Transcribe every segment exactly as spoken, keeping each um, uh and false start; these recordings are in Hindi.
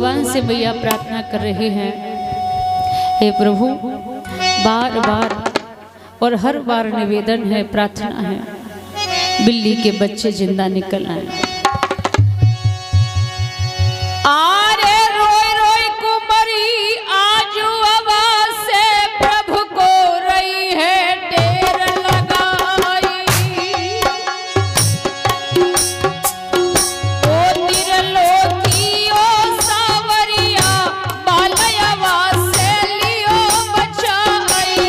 भगवान से मैया प्रार्थना कर रहे हैं, हे प्रभु बार बार और हर बार निवेदन है, प्रार्थना है, बिल्ली के बच्चे जिंदा निकल आए। आरे रोई रोई कुमरी आजू आवाज से प्रभु को रही है टेर लगाई। ओ तिरलोकी ओ सावरिया बालय आवाज से लियो बचाई।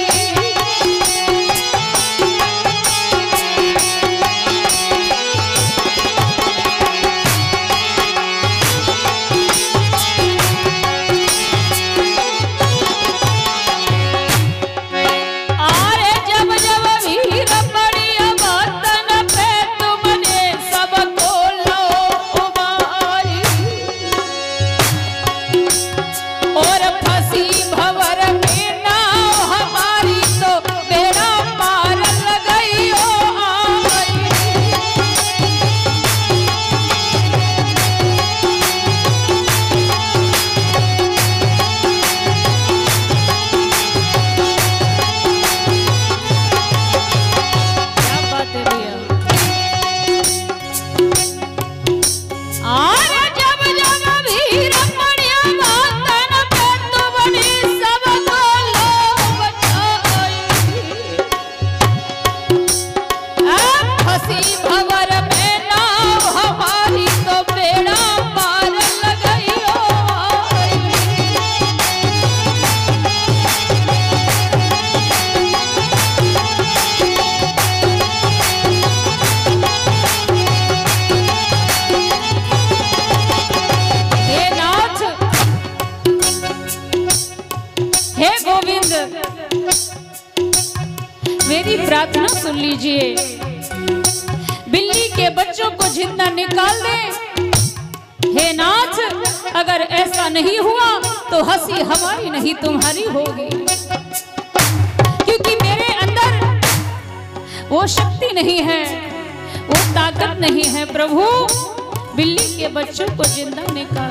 मेरी प्रार्थना सुन लीजिए, बिल्ली के बच्चों को जिंदा निकाल दे। हे नाथ, अगर ऐसा नहीं हुआ तो हंसी हमारी नहीं तुम्हारी होगी, क्योंकि मेरे अंदर वो शक्ति नहीं है, वो ताकत नहीं है। प्रभु बिल्ली के बच्चों को जिंदा निकाल।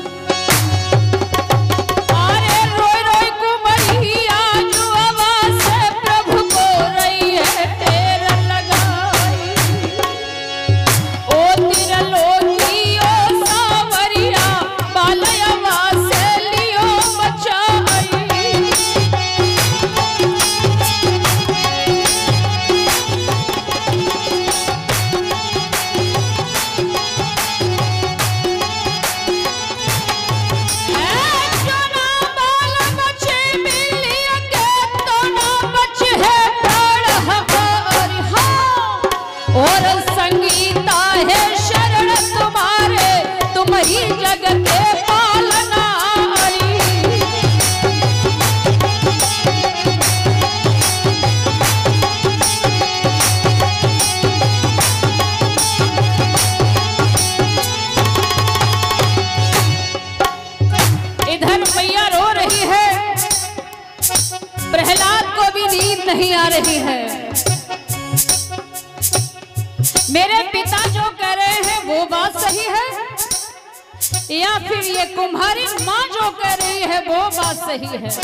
प्रहलाद को भी नींद नहीं आ रही है। मेरे पिता जो कह रहे हैं वो बात सही है, या फिर ये कुम्हारी माँ जो कह रही है वो बात सही है?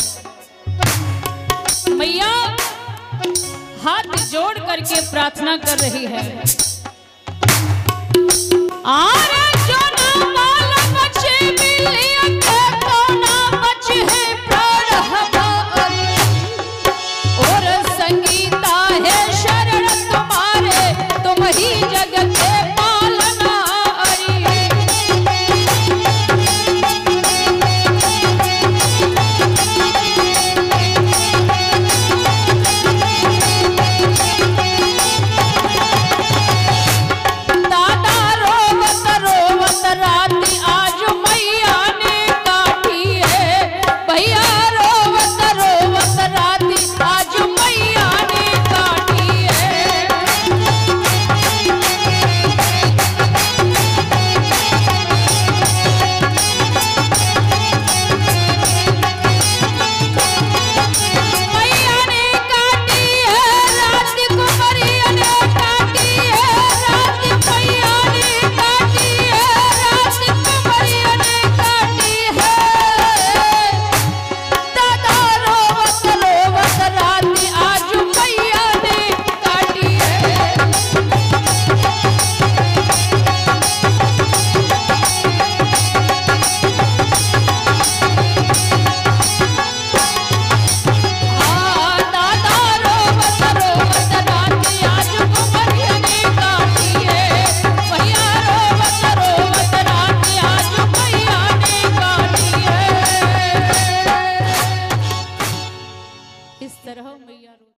मैया हाथ जोड़ करके प्रार्थना कर रही है। आ